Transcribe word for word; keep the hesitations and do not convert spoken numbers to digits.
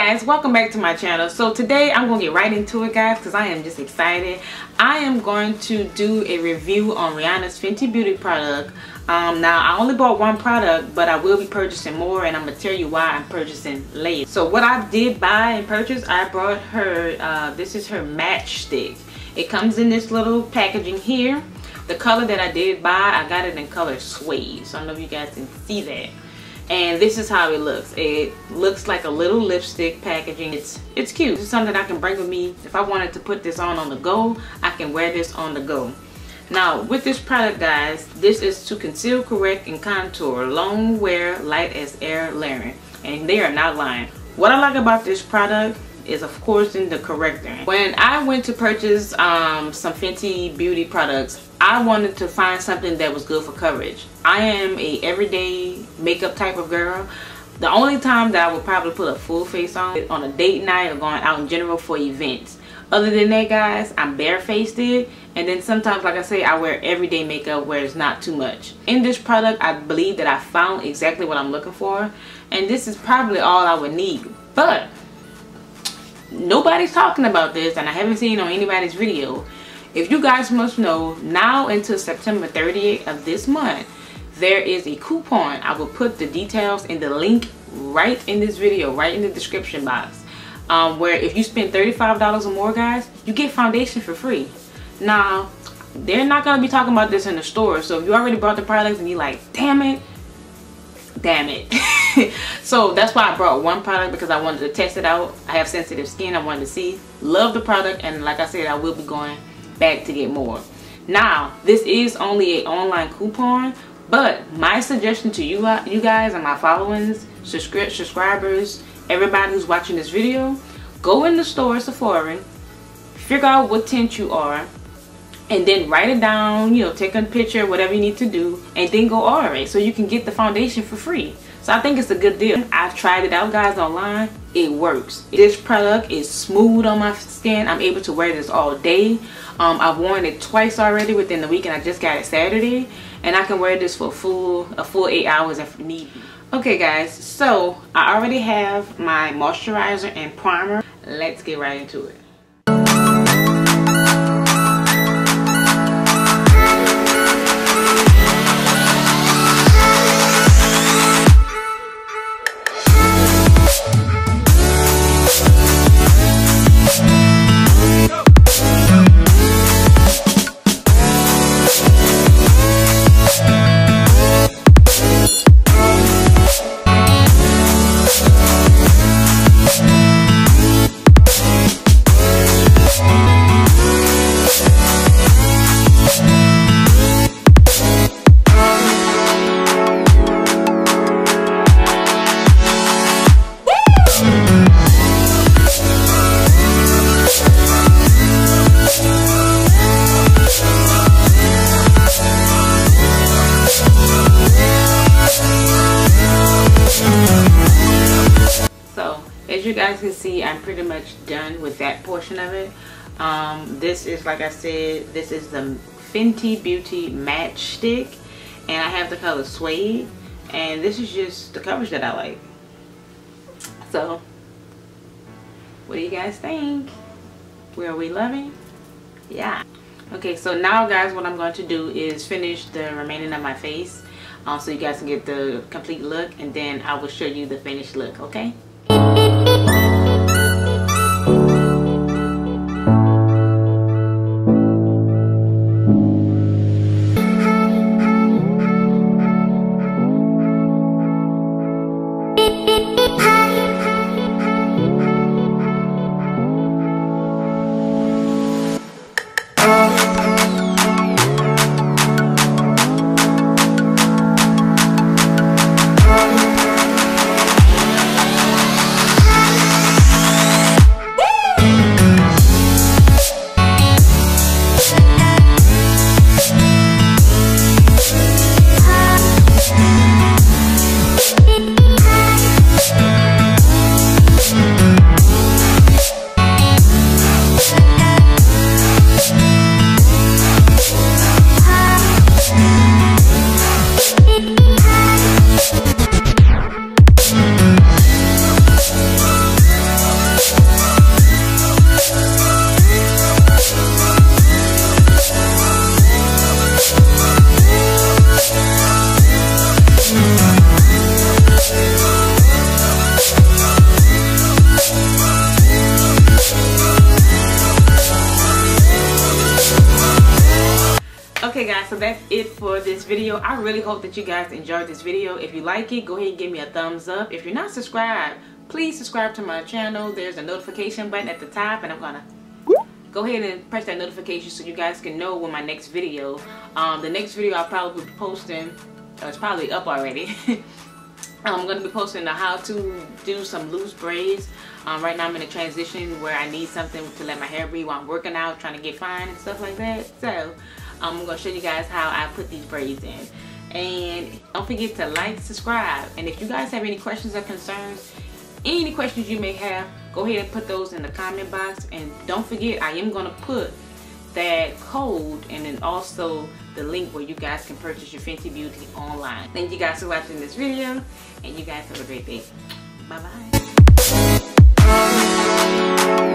guys, welcome back to my channel. So today I'm going to get right into it, guys, because I am just excited. I am going to do a review on Rihanna's Fenty Beauty product. Um, now I only bought one product, but I will be purchasing more, and I'm going to tell you why I'm purchasing later. So what I did buy and purchase, I brought her, uh, this is her matchstick. It comes in this little packaging here. The color that I did buy, I got it in color suede. So I don't know if you guys can see that. And this is how it looks. It looks like a little lipstick packaging. It's it's cute. It's something I can bring with me. If I wanted to put this on on the go, I can wear this on the go. Now with this product, guys, this is to conceal, correct, and contour, long wear, light as air layering. And they are not lying. What I like about this product is, of course, in the corrector. When I went to purchase um, some Fenty Beauty products, I wanted to find something that was good for coverage. I am a everyday makeup type of girl. The only time that I would probably put a full face on on a date night or going out in general for events. Other than that, guys, I'm barefaced it, and then sometimes, like I say, I wear everyday makeup where it's not too much. In this product, I believe that I found exactly what I'm looking for, and this is probably all I would need. But nobody's talking about this, and I haven't seen it on anybody's video. If you guys must know, now until September thirtieth of this month, there is a coupon. I will put the details in the link right in this video, right in the description box, um, where if you spend thirty-five dollars or more, guys, you get foundation for free. Now, they're not going to be talking about this in the store, so if you already bought the products and you're like, damn it, damn it. So that's why I brought one product, because I wanted to test it out. I have sensitive skin. I wanted to see. Love the product, and like I said, I will be going back to get more. Now, this is only an online coupon, but my suggestion to you, you guys and my followings, subscri subscribers, everybody who's watching this video, go in the store, Sephora, figure out what tint you are, and then write it down, you know, take a picture, whatever you need to do, and then go order it so you can get the foundation for free. So I think it's a good deal. I've tried it out, guys, online. It works. This product is smooth on my skin. I'm able to wear this all day. Um, I've worn it twice already within the week, and I just got it Saturday. And I can wear this for a full, a full eight hours if need be. Okay, guys, so I already have my moisturizer and primer. Let's get right into it. As you guys can see, I'm pretty much done with that portion of it. Um, this is, like I said, this is the Fenty Beauty Matchstick, and I have the color suede, and this is just the coverage that I like. So, what do you guys think? Were we loving? Yeah. Okay, so now, guys, what I'm going to do is finish the remaining of my face, um, so you guys can get the complete look, and then I will show you the finished look, okay? Okay guys, so that's it for this video. I really hope that you guys enjoyed this video. If you like it, go ahead and give me a thumbs up. If you're not subscribed, please subscribe to my channel. There's a notification button at the top, and I'm gonna go ahead and press that notification so you guys can know when my next video, um, the next video I'll probably be posting, uh, it's probably up already. I'm going to be posting the how to do some loose braids. Um, right now I'm in a transition where I need something to let my hair breathe while I'm working out, trying to get fine and stuff like that. So um, I'm going to show you guys how I put these braids in. And don't forget to like, subscribe. And if you guys have any questions or concerns, any questions you may have, go ahead and put those in the comment box. And don't forget, I am going to put that code and then also the link where you guys can purchase your Fenty Beauty online. Thank you guys for watching this video, and you guys have a great day. Bye bye.